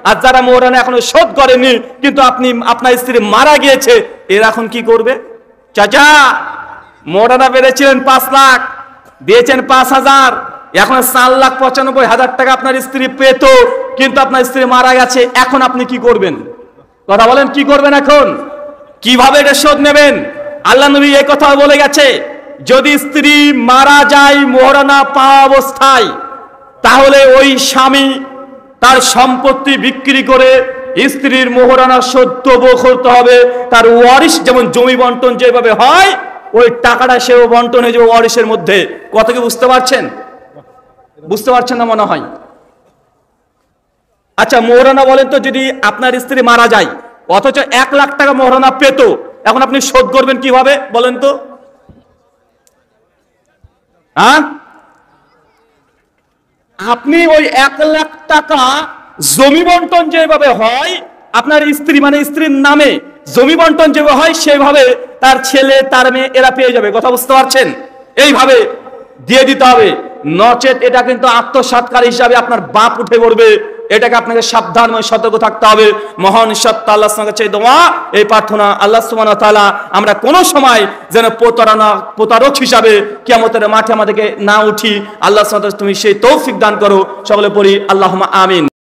আর যারা মোহরানা এখনো শোধ করেনি কিন্তু আপনার স্ত্রী মারা গিয়েছে, এরা এখন কি করবে? চাচা, মোহরানা বেঁধেছিলেন 5 লাখ, দিয়েছেন 5,000, এখন 4,95,000 টাকা আপনার স্ত্রী পেত, কিন্তু আপনার স্ত্রী মারা গেছে, এখন আপনি কি করবেন? কথা বলেন, কি করবেন এখন? কিভাবে এটা শোধ নেবেন? আল্লাহ নবী এই কথা বলে গেছে, যদি স্ত্রী মারা যায় মোহরানা পাওয়া অবস্থায়, তাহলে ওই স্বামী তার সম্পত্তি বিক্রি করে স্ত্রীর মোহরানা শোধ করতে হবে। তার ওয়ারিশ, যেমন জমি বন্টন যেভাবে হয়, ওই টাকাটা সেও বন্টন হয়ে যাবে ওয়ারিশের মধ্যে। কথা কি বুঝতে পারছেন? বুঝতে পারছেন না মনে হয়। আচ্ছা, মোহরানা বলেন তো, যদি আপনার স্ত্রী মারা যায় অথচ 1 লাখ টাকা মোহরানা পেত, এখন আপনি শোধ করবেন কিভাবে বলেন তো? হ্যাঁ, আপনি ওই 1 লাখ টাকা জমি বন্টন যেভাবে হয়, আপনার স্ত্রী মানে স্ত্রীর নামে জমি বন্টন যেভাবে হয়, সেভাবে তার ছেলে তার মেয়ে এরা পেয়ে যাবে। কথা বুঝতে পারছেন? এইভাবে দিয়ে দিতে হবে, নচেত এটা কিন্তু আত্মসাৎকার হিসাবে আপনার বাপ উঠে পড়বে। এটাকে আপনাকে সাবধান সতর্ক থাকতে হবে। মহান সত্য আল্লাহর সঙ্গে চাই দোয়া, এই প্রার্থনা, আল্লাহ সুবহানাহু ওয়া তাআলা আমরা কোনো সময় যেন প্রতারক হিসাবে কিয়ামতের মাঠে আমাদেরকে না উঠি। আল্লাহ সুবহানাহু ওয়া তাআলা তুমি সেই তৌফিক দান করো। সকলে পড়ি আল্লাহুম্মা আমিন।